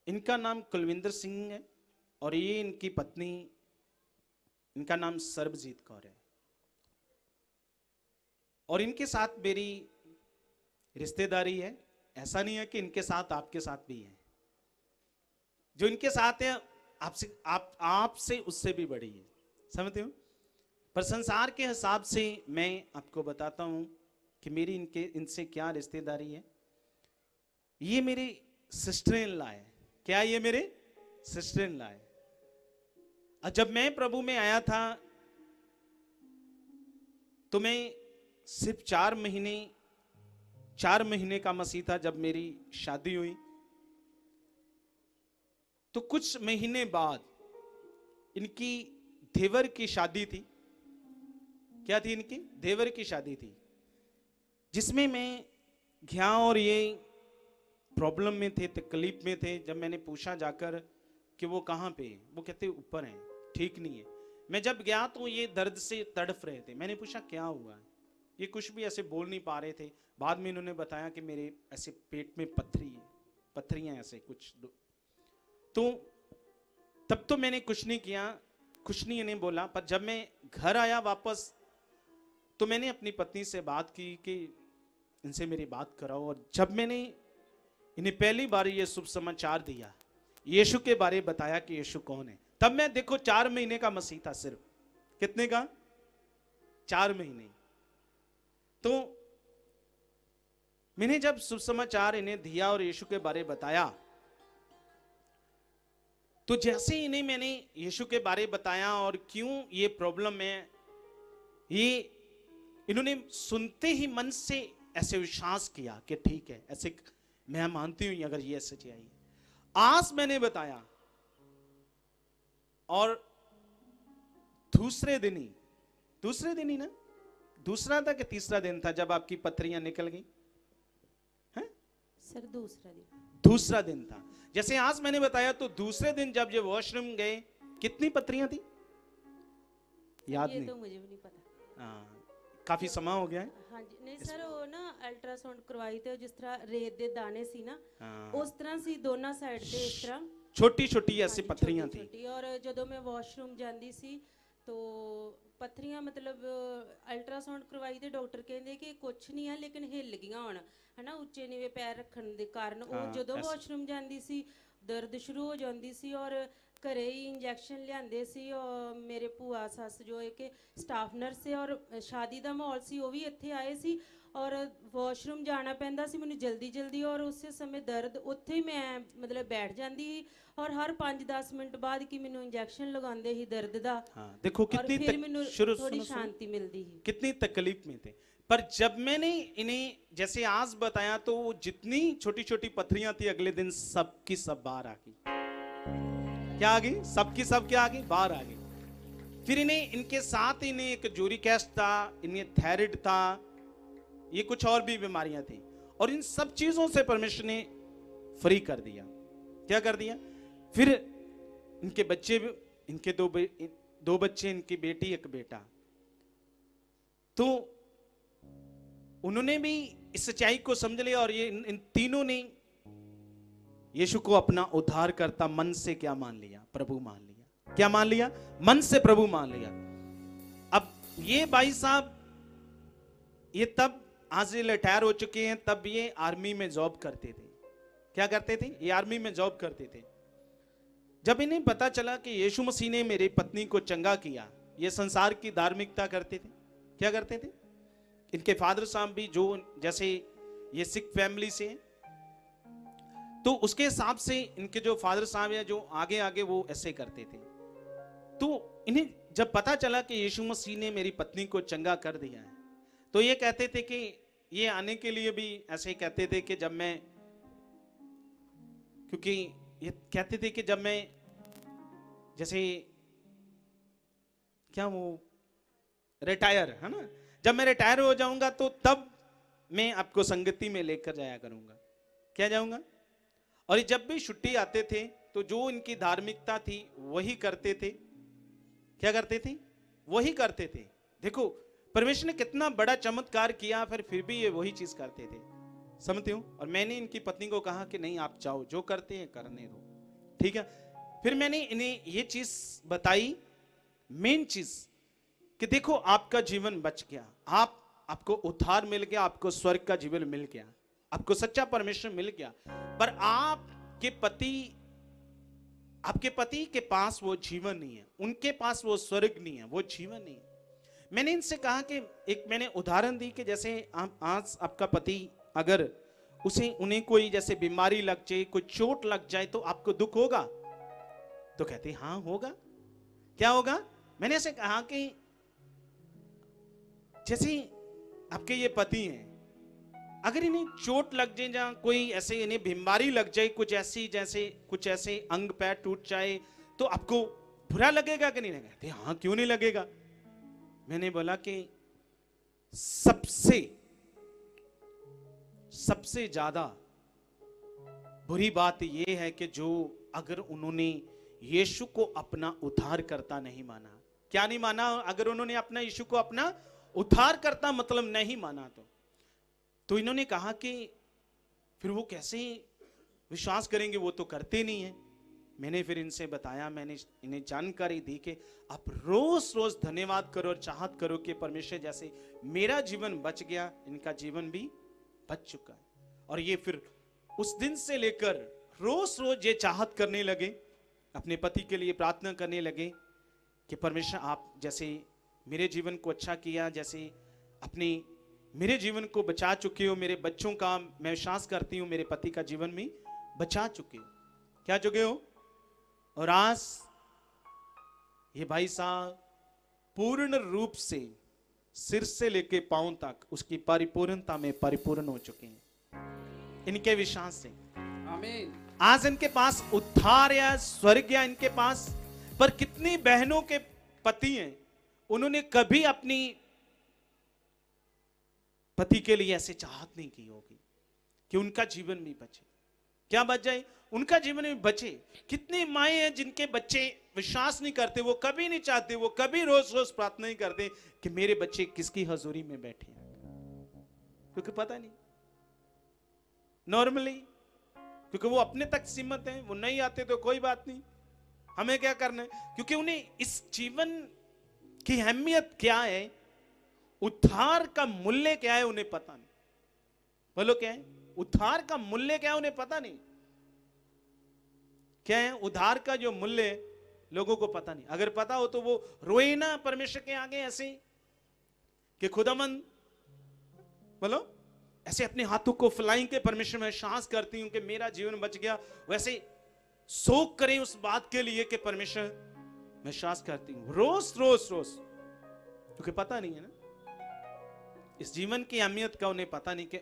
इनका नाम कुलविंदर सिंह है और ये इनकी पत्नी, इनका नाम सर्बजीत कौर है। और इनके साथ मेरी रिश्तेदारी है। ऐसा नहीं है कि इनके साथ आपके साथ भी है। जो इनके साथ है आपसे आपसे उससे भी बड़ी है, समझते हो। पर संसार के हिसाब से मैं आपको बताता हूं कि मेरी इनसे क्या रिश्तेदारी है। ये मेरी सिस्टर इन लॉ है। क्या ये मेरे सिस्टर इन लॉ है। और जब मैं प्रभु में आया था तो मैं सिर्फ 4 महीने का मसीह था। जब मेरी शादी हुई तो कुछ महीने बाद इनकी देवर की शादी थी। क्या थी? इनकी देवर की शादी थी, जिसमें मैं गया और ये प्रॉब्लम में थे, तकलीफ में थे। जब मैंने पूछा जाकर कि वो कहाँ पे, वो कहते ऊपर हैं, ठीक नहीं है। मैं जब गया तो ये दर्द से तड़फ रहे थे। मैंने पूछा क्या हुआ है। ये कुछ भी ऐसे बोल नहीं पा रहे थे। बाद में इन्होंने बताया कि मेरे ऐसे पेट में पत्थरियां ऐसे कुछ। तो तब तो मैंने कुछ नहीं किया, कुछ नहीं इन्हें बोला। पर जब मैं घर आया वापस तो मैंने अपनी पत्नी से बात की कि इनसे मेरी बात कराओ। और जब मैंने इन्हें पहली बार ये शुभ समाचार दिया, यीशु के बारे में बताया कि यीशु कौन है, तब मैं देखो 4 महीने का मसीह था। सिर्फ कितने का? 4 महीने। तो मैंने जब शुभ समाचार इन्हें दिया और यीशु के बारे में बताया, तो जैसे इन्हें मैंने यीशु के बारे में बताया और क्यों ये प्रॉब्लम है, ये इन्होंने सुनते ही मन से ऐसे विश्वास किया कि ठीक है, ऐसे मैं मानती हूं अगर ये सच्चाई है। आज मैंने बताया और दूसरे दिन ही ना, दूसरा था कि तीसरा दिन था जब आपकी पत्थरियां निकल गई हैं? सर दूसरा दिन था। जैसे आज मैंने बताया तो दूसरे दिन जब ये वॉशरूम गए, कितनी पत्थरियां थी याद नहीं? तो मुझे भी नहीं पता। हाँ, काफी समय हो गया है। हाँ जी, नहीं सर, वो ना अल्ट्रासाउंड करवाई थे, जिस तरह रेत दे दाने सी ना, उस तरह सी दोनों साइड ते इस तरह छोटी छोटी ऐसी पत्थरियां थी। और जदों मैं वॉशरूम जांदी सी तो पत्थरियां मतलब अल्ट्रासाउंड करवाई ते डॉक्टर कहंदे कि कुछ नहीं है, लेकिन हिल गईयां होण, है ना, उच्चे नीवे पैर रखण दे कारण। ਉਹ ਜਦੋਂ वॉशरूम ਜਾਂਦੀ ਸੀ दर्द शुरू हो जाती सी और घरे ही इंजैक्शन लियांदे सी। और मेरे भूआ सस जो है कि स्टाफ नर्स है और शादी का माहौल सी, वो भी इत्थे आए सी और वॉशरूम जाना पैंदा सी मैनूं जल्दी और उस समय दर्द उत्थे ही मैं मतलब बैठ जाती ही और हर 5-10 मिनट बाद कि मैनूं इंजैक्शन लगांदे ही दर्द दा। हाँ, देखो कितनी थोड़ी शांति मिलती ही, कितनी तकलीफ में थे। पर जब मैंने इन्हें जैसे आज बताया तो वो जितनी छोटी छोटी पत्थरियां थी अगले दिन सबकी सब बाहर आ गई। क्या आ गई? सबकी सब क्या आ गई? बाहर आ गई। फिर इनके साथ इन्हें एक यूरिक एसिड था, इन्हें थायराइड था, ये कुछ और भी बीमारियां थी। और इन सब चीजों से परमेश्वर ने फ्री कर दिया। क्या कर दिया? फिर इनके बच्चे, इनके दो बच्चे, इनकी बेटी एक बेटा। तो उन्होंने भी इस सच्चाई को समझ लिया और ये इन तीनों ने यीशु को अपना उद्धारकर्ता मन से क्या मान लिया? प्रभु मान लिया। क्या मान लिया? मन से प्रभु मान लिया। अब ये भाई साहब ये तब आज ये रिटायर हो चुके हैं, तब ये आर्मी में जॉब करते थे। क्या करते थे? ये आर्मी में जॉब करते थे। जब इन्हें पता चला कि यीशु मसीह ने मेरी पत्नी को चंगा किया, ये संसार की धार्मिकता करते थे। क्या करते थे? इनके फादर साहब भी जो जैसे ये सिख फैमिली से हैं, तो उसके हिसाब से इनके जो फादर साहब है जो आगे आगे वो ऐसे करते थे। तो इन्हें जब पता चला कि यीशु मसीह ने मेरी पत्नी को चंगा कर दिया है, तो ये कहते थे कि ये आने के लिए भी ऐसे कहते थे कि जब मैं, क्योंकि ये कहते थे कि जब मैं जैसे क्या वो रिटायर है ना, जब मैं रिटायर हो जाऊंगा तो तब मैं आपको संगति में लेकर जाया करूंगा। क्या जाऊंगा? और जब भी छुट्टी आते थे तो जो इनकी धार्मिकता थी वही करते थे। क्या करते थे? वही करते थे। देखो परमेश्वर ने कितना बड़ा चमत्कार किया, फिर भी ये वही चीज करते थे। समझते हो? और मैंने इनकी पत्नी को कहा कि नहीं आप जाओ, जो करते हैं करने दो। ठीक है। फिर मैंने इन्हें ये चीज बताई, मेन चीज, कि देखो आपका जीवन बच गया, आपको उद्धार मिल गया, आपको स्वर्ग का जीवन मिल गया, आपको सच्चा परमेश्वर मिल गया, पर आपके पति के पास वो जीवन नहीं है, उनके पास वो स्वर्ग नहीं है, वो जीवन नहीं है। मैंने इनसे कहा कि मैंने उदाहरण दी कि जैसे आज आपका पति अगर उन्हें कोई जैसे बीमारी लग जाए, कोई चोट लग जाए, तो आपको दुख होगा? तो कहते हाँ होगा। क्या होगा? मैंने ऐसे कहा कि जैसे आपके ये पति हैं, अगर इन्हें चोट लग जाए, जहां कोई ऐसे इन्हें बीमारी लग जाए, कुछ ऐसे अंग पैर टूट जाए, तो आपको बुरा लगेगा कि नहीं लगेगा? हाँ, क्यों नहीं लगेगा? मैंने बोला कि सबसे ज्यादा बुरी बात यह है कि जो अगर उन्होंने यीशु को अपना उद्धारकर्ता नहीं माना। क्या नहीं माना? अगर उन्होंने अपना यीशु को अपना उद्धारकर्ता मतलब नहीं माना, तो इन्होंने कहा कि फिर वो कैसे विश्वास करेंगे, वो तो करते नहीं है। मैंने फिर इनसे बताया, मैंने इन्हें जानकारी दी कि आप रोज रोज धन्यवाद करो और चाहत करो कि परमेश्वर जैसे मेरा जीवन बच गया, इनका जीवन भी बच चुका है। और ये फिर उस दिन से लेकर रोज रोज ये चाहत करने लगे, अपने पति के लिए प्रार्थना करने लगे कि परमेश्वर आप जैसे मेरे जीवन को अच्छा किया, जैसे अपने मेरे जीवन को बचा चुके हो, मेरे बच्चों का मैं विश्वास करती हूँ मेरे पति का जीवन भी बचा चुके हो। क्या चुके हो? और आज ये भाई साहब पूर्ण रूप से सिर से लेके पांव तक उसकी परिपूर्णता में परिपूर्ण हो चुके हैं इनके विश्वास से। आमीन। आज इनके पास उद्धार या स्वर्ग या इनके पास, पर कितनी बहनों के पति हैं, उन्होंने कभी अपनी पति के लिए ऐसे चाहत नहीं की होगी कि उनका जीवन भी बचे। क्या बच जाए? उनका जीवन भी बचे। कितनी माएं हैं जिनके बच्चे विश्वास नहीं करते, वो कभी नहीं चाहते, वो कभी रोज रोज प्रार्थना नहीं करते कि मेरे बच्चे किसकी हजूरी में बैठे हैं, क्योंकि पता नहीं, नॉर्मली, क्योंकि वो अपने तक सीमित हैं, वो नहीं आते तो कोई बात नहीं, हमें क्या करना है, क्योंकि उन्हें इस जीवन की अहमियत क्या है, उद्धार का मूल्य क्या है, उन्हें पता नहीं। बोलो क्या है? उद्धार का मूल्य क्या है, उन्हें पता नहीं। क्या है उद्धार का जो मूल्य है, लोगों को पता नहीं। अगर पता हो तो वो रोए ना परमेश्वर के आगे ऐसे कि खुदावंद, बोलो, ऐसे अपने हाथों को फैलाएं के परमेश्वर में विश्वास करती हूं कि मेरा जीवन बच गया, वैसे शोक करें उस बात के लिए कि परमेश्वर मैं विश्वास करती हूं, रोज रोज रोज, क्योंकि पता नहीं है ना इस जीवन की अहमियत का, उन्हें पता नहीं कि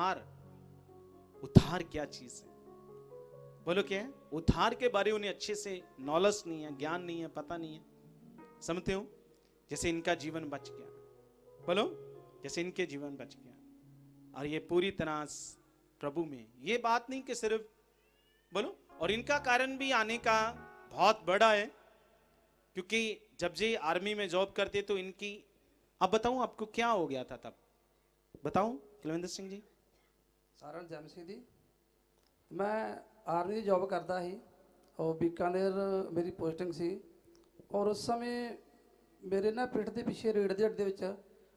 उद्धार क्या चीज है। बोलो क्या है? उद्धार के बारे में उन्हें अच्छे से नॉलेज नहीं है, ज्ञान नहीं है, पता नहीं है। समझते हो? जैसे इनका जीवन बच गया, बोलो, जैसे इनके जीवन बच गया, और ये पूरी तरह प्रभु में, ये बात नहीं कि सिर्फ, बोलो, और इनका कारण भी आने का बहुत बड़ा है, क्योंकि जब ये आर्मी में जॉब करते तो इनकी, अब बताऊं आपको क्या हो गया था तब, बताऊं कुलविंदर सिंह जी? सारण जैम सिंह जी, मैं आर्मी ਦੀ जॉब करता ही और बीकानेर मेरी पोस्टिंग सी, और उस समय मेरे ना पिठ के पिछे रीढ़ ਦੇ ਹੱਡ ਦੇ ਵਿੱਚ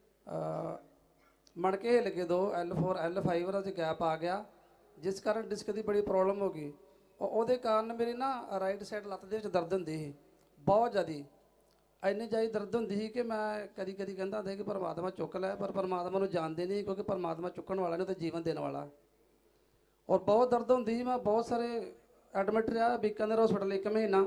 मणके हिल के दो L4 L5 ਉਹਦਾ गैप आ गया, जिस कारण डिस्क की बड़ी प्रॉब्लम हो गई, और ਉਹਦੇ ਕਾਰਨ ਮੇਰੀ ਨਾ ਰਾਈਟ ਸਾਈਡ ਲੱਤ ਦੇ ਵਿੱਚ ਦਰਦ ਹੁੰਦੀ ਸੀ ਬਹੁਤ ਜ਼ਿਆਦੀ, ਇੰਨੀ ਜ਼ਿਆਦਾ ਦਰਦ ਹੁੰਦੀ ਸੀ ਕਿ ਮੈਂ ਕਦੀ ਕਦੀ ਕਹਿੰਦਾ ਹੁੰਦਾ ਕਿ ਪਰਮਾਤਮਾ ਚੁੱਕ ਲੈ, ਪਰ ਪਰਮਾਤਮਾ ਨੂੰ ਜਾਣਦੇ ਨਹੀਂ, ਕਿਉਂਕਿ ਪਰਮਾਤਮਾ ਚੁੱਕਣ ਵਾਲਾ ਨਹੀਂ, ਉਹ ਤਾਂ ਜੀਵਨ ਦੇਣ ਵਾਲਾ। और बहुत दर्द होंगी, मैं बहुत सारे एडमिट रहा बीकानेर हॉस्पिटल 1 महीना,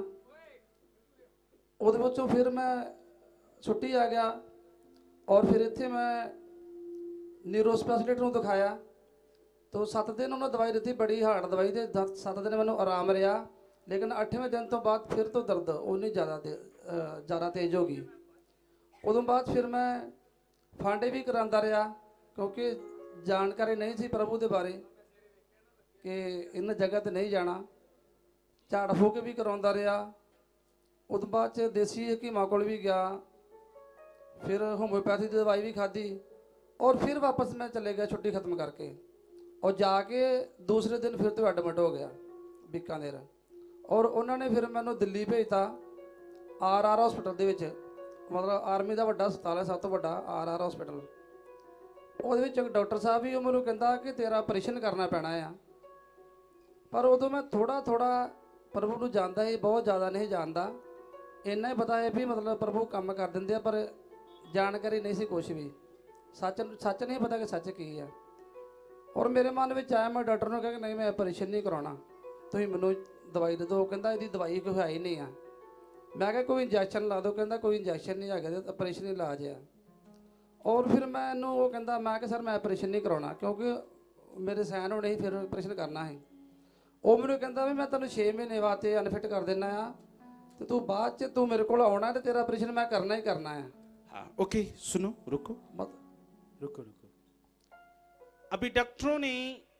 वो फिर मैं छुट्टी आ गया, और फिर इतने मैं न्यूरो स्पैशलिस्ट में दिखाया, तो 7 दिन उन्होंने दवाई दी, बड़ी हार्ड दवाई दे, 7 दिन मैंने आराम रहा, लेकिन 8वें दिन तो बाद फिर तो दर्द उन्नी ज़्यादा तेज हो गई। उदों बाद फिर मैं फांडे भी कराता रहा, क्योंकि जानकारी नहीं थी प्रभु के बारे कि इन जगह ते नहीं जाना, झाड़ फूक भी करवाता रहा। उस बाद देसी हकीमां कोल भी गया, फिर होम्योपैथी की दवाई भी खाधी, और फिर वापस मैं चले गया छुट्टी खत्म करके, और जाके दूसरे दिन फिर तो एडमिट हो गया बीकानेर। ਔਰ ਉਹਨਾਂ ਨੇ ਫਿਰ ਮੈਨੂੰ ਦਿੱਲੀ ਭੇਜਤਾ ਆਰ ਹਸਪੀਟਲ ਦੇ ਵਿੱਚ, ਮਤਲਬ ਆਰਮੀ ਦਾ ਵੱਡਾ ਹਸਪਤਾਲ ਹੈ, ਸਭ ਤੋਂ ਵੱਡਾ ਆਰ ਹਸਪੀਟਲ। ਉਹਦੇ ਵਿੱਚ ਇੱਕ ਡਾਕਟਰ ਸਾਹਿਬ ਵੀ ਉਹ ਮੈਨੂੰ ਕਹਿੰਦਾ ਕਿ ਤੇਰਾ ਆਪਰੇਸ਼ਨ ਕਰਨਾ ਪੈਣਾ ਆ। ਪਰ ਉਦੋਂ ਮੈਂ ਥੋੜਾ ਪ੍ਰਭੂ ਨੂੰ ਜਾਣਦਾ ਹੀ, ਬਹੁਤ ਜ਼ਿਆਦਾ ਨਹੀਂ ਜਾਣਦਾ। ਇੰਨਾ ਹੀ ਪਤਾ ਹੈ ਵੀ ਮਤਲਬ ਪ੍ਰਭੂ ਕੰਮ ਕਰ ਦਿੰਦੇ ਆ, ਪਰ ਜਾਣਕਾਰੀ ਨਹੀਂ ਸੀ ਕੁਛ ਵੀ, ਸੱਚ ਨਹੀਂ ਪਤਾ ਕਿ ਸੱਚ ਕੀ ਆ। ਔਰ ਮੇਰੇ ਮਨ ਵਿੱਚ ਆਇਆ, ਮੈਂ ਡਾਕਟਰ ਨੂੰ ਕਿਹਾ ਕਿ ਨਹੀਂ ਮੈਂ ਆਪਰੇਸ਼ਨ ਨਹੀਂ ਕਰਾਉਣਾ, ਤੁਸੀਂ ਮੈਨੂੰ ਦਵਾਈ ਦੇ ਦਿਓ। ਕਹਿੰਦਾ ਇਹਦੀ ਦਵਾਈ ਕੋਈ ਹੈ ਹੀ ਨਹੀਂ ਆ। ਮੈਂ ਕਿਹਾ ਕੋਈ ਇੰਜੈਕਸ਼ਨ ਲਾ ਦਿਓ। ਕਹਿੰਦਾ ਕੋਈ ਇੰਜੈਕਸ਼ਨ ਨਹੀਂ ਹੈਗਾ, ਆਪਰੇਸ਼ਨ ਹੀ ਇਲਾਜ ਆ। ਔਰ ਫਿਰ ਮੈਨੂੰ ਉਹ ਕਹਿੰਦਾ, ਮੈਂ ਕਿਹਾ ਸਰ ਮੈਂ ਆਪਰੇਸ਼ਨ ਨਹੀਂ ਕਰਾਉਣਾ, ਕਿਉਂਕਿ ਮੇਰੇ ਸਾਈਨ ਹੋਣੇ ਸੀ, ਫਿਰ ਆਪਰੇਸ਼ਨ ਕਰਨਾ ਹੈ। ਉਹ ਮੈਨੂੰ ਕਹਿੰਦਾ ਵੀ ਮੈਂ ਤੈਨੂੰ 6 ਮਹੀਨੇ ਵਾਸਤੇ ਅਨਫਿਟ ਕਰ ਦਿੰਦਾ ਆ, ਤੇ ਤੂੰ ਬਾਅਦ 'ਚ ਤੂੰ ਮੇਰੇ ਕੋਲ ਆਉਣਾ ਤੇ ਤੇਰਾ ਆਪਰੇਸ਼ਨ मैं करना ही करना है। हाँ ओके, सुनो, रुको रुको। अभी डॉक्टरों ने,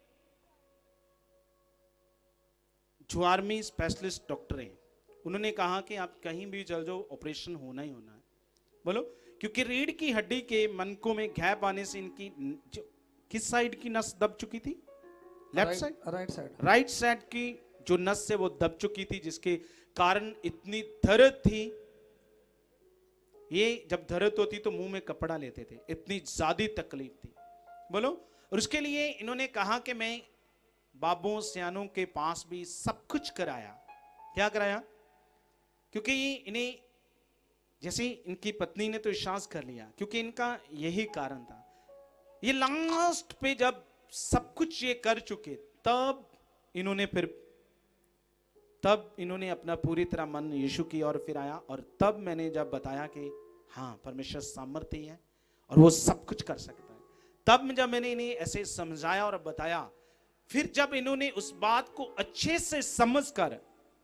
जो आर्मी स्पेशलिस्ट डॉक्टर हैं, उन्होंने कहा कि आप कहीं भी चल जाओ, ऑपरेशन होना ही होना है। बोलो, क्योंकि रीढ़ की हड्डी के मनकों में गैप आने से इनकी किस साइड की नस दब चुकी थी? लेफ्ट साइड, राइट साइड की जो नस है वो दब चुकी थी, जिसके कारण इतनी दर्द थी। ये जब दर्द होती तो मुंह में कपड़ा लेते थे, इतनी ज्यादा तकलीफ थी। बोलो, और उसके लिए इन्होंने कहा कि मैं बाबों सियानों के पास भी सब कुछ कराया। क्या कराया? क्योंकि इन्हें, जैसे इनकी पत्नी ने तो विश्वास कर लिया, क्योंकि इनका यही कारण था। ये लास्ट पे जब सब कुछ ये कर चुके, तब इन्होंने अपना पूरी तरह मन यीशु की ओर फिराया। और तब मैंने जब बताया कि हाँ परमेश्वर सामर्थ्य है और वो सब कुछ कर सकता है, तब जब मैंने इन्हें ऐसे समझाया और बताया, फिर जब इन्होंने उस बात को अच्छे से समझकर,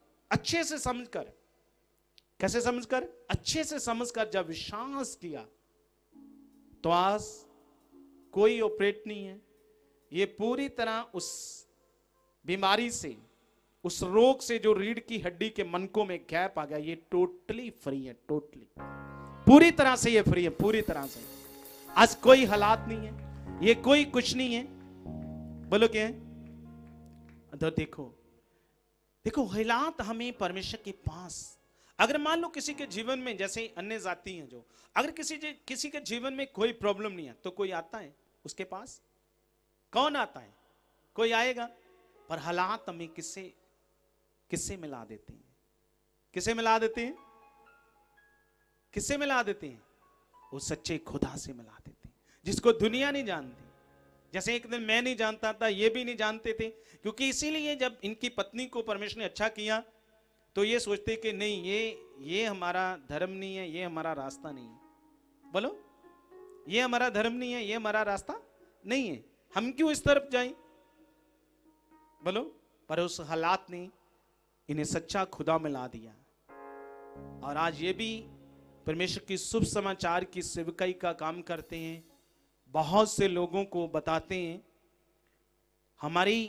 कैसे समझकर, अच्छे से समझकर जब विश्वास किया, तो आज कोई ऑपरेट नहीं है। ये पूरी तरह उस बीमारी से, उस रोग से, जो रीढ़ की हड्डी के मनकों में गैप आ गया, ये टोटली फ्री है, टोटली पूरी तरह से ये फ्री है, पूरी तरह से। आज कोई हालात नहीं है, ये कोई कुछ नहीं है। बोलो क्या है? तो देखो हालात हमें परमेश्वर के पास, अगर मान लो किसी के जीवन में, जैसे अन्य जाति हैं जो, अगर किसी के जीवन में कोई प्रॉब्लम नहीं है, तो कोई आता है उसके पास? कौन आता है? कोई आएगा। पर हालात हमें किससे मिला देते हैं? किससे मिला देते हैं? किससे मिला देते हैं? वो सच्चे खुदा से मिला देते हैं, जिसको दुनिया नहीं जानती। जैसे एक दिन मैं नहीं जानता था, ये भी नहीं जानते थे, क्योंकि इसीलिए जब इनकी पत्नी को परमेश्वर ने अच्छा किया, तो ये सोचते कि नहीं, ये हमारा धर्म नहीं है, ये हमारा रास्ता नहीं है। बोलो, ये हमारा धर्म नहीं है, ये हमारा रास्ता नहीं है, हम क्यों इस तरफ जाएं? बोलो, पर उस हालात ने इन्हें सच्चा खुदा मिला दिया। और आज ये भी परमेश्वर की शुभ समाचार की सेवकाई का काम करते हैं, बहुत से लोगों को बताते हैं। हमारी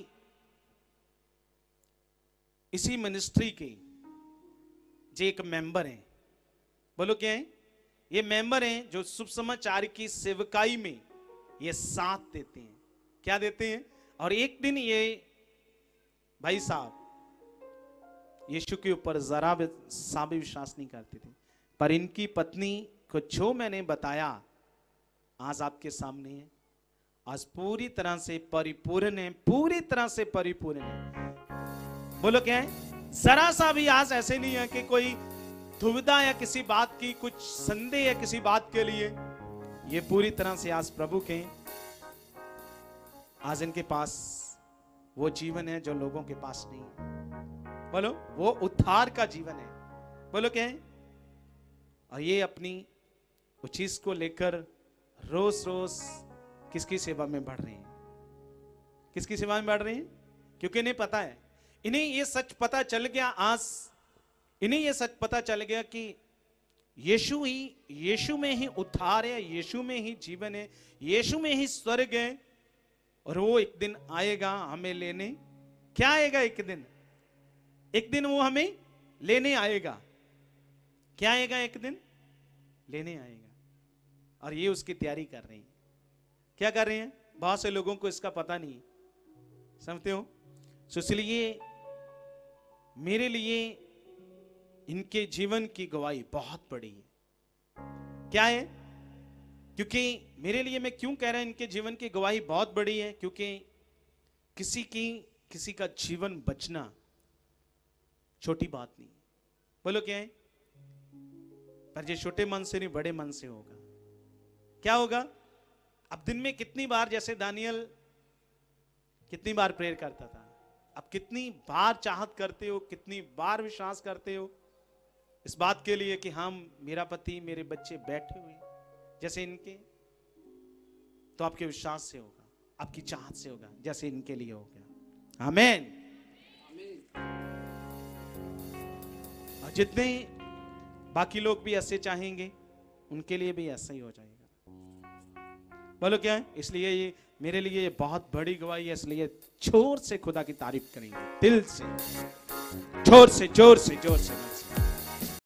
इसी मिनिस्ट्री के जो एक मेंबर हैं, बोलो क्या है? ये मेंबर हैं जो शुभ समाचार की सेवकाई में ये साथ देते हैं। क्या देते हैं? और एक दिन ये भाई साहब यीशु के ऊपर जरा सा भी विश्वास नहीं करते थे, पर इनकी पत्नी को जो मैंने बताया आज आपके सामने है, आज पूरी तरह से परिपूर्ण है, पूरी तरह से परिपूर्ण है। बोलो क्या है? जरा सा भी आज ऐसे नहीं है कि कोई दुविधा या किसी बात की, कुछ संदेह है किसी बात के लिए। ये पूरी तरह से आज प्रभु के, आज इनके पास वो जीवन है जो लोगों के पास नहीं है। बोलो, वो उद्धार का जीवन है। बोलो क्या है? और ये अपनी उस चीज को लेकर रोज रोज किसकी सेवा में बढ़ रहे हैं? किसकी सेवा में बढ़ रहे हैं? क्योंकि इन्हें पता है, इन्हें ये सच पता चल गया, आज इन्हें ये सच पता चल गया कि यीशु में ही उद्धार है, यीशु में ही जीवन है, यीशु में ही स्वर्ग है। और वो एक दिन आएगा हमें लेने। क्या आएगा? एक दिन वो हमें लेने आएगा। क्या आएगा? एक दिन लेने आएगा। और ये उसकी तैयारी कर रहे हैं। क्या कर रहे हैं? बहुत से लोगों को इसका पता नहीं, समझते हो? इसलिए मेरे लिए इनके जीवन की गवाही बहुत बड़ी है। क्या है? क्योंकि मेरे लिए, मैं क्यों कह रहा हूं इनके जीवन की गवाही बहुत बड़ी है? क्योंकि किसी का जीवन बचना छोटी बात नहीं। बोलो क्या है? पर ये छोटे मन से नहीं, बड़े मन से होगा। क्या होगा? अब दिन में कितनी बार, जैसे दानियल कितनी बार प्रेयर करता था, अब कितनी बार चाहत करते हो, कितनी बार विश्वास करते हो इस बात के लिए कि हम, मेरा पति, मेरे बच्चे बैठे हुए जैसे इनके, तो आपके विश्वास से होगा, आपकी चाहत से होगा, जैसे इनके लिए हो गया। आमीन। और जितने बाकी लोग भी ऐसे चाहेंगे, उनके लिए भी ऐसा ही हो जाएगा। बोलो क्या है? इसलिए ये मेरे लिए ये बहुत बड़ी गवाही है, इसलिए जोर से खुदा की तारीफ करेंगे, दिल से, जोर से जोर से जोर से।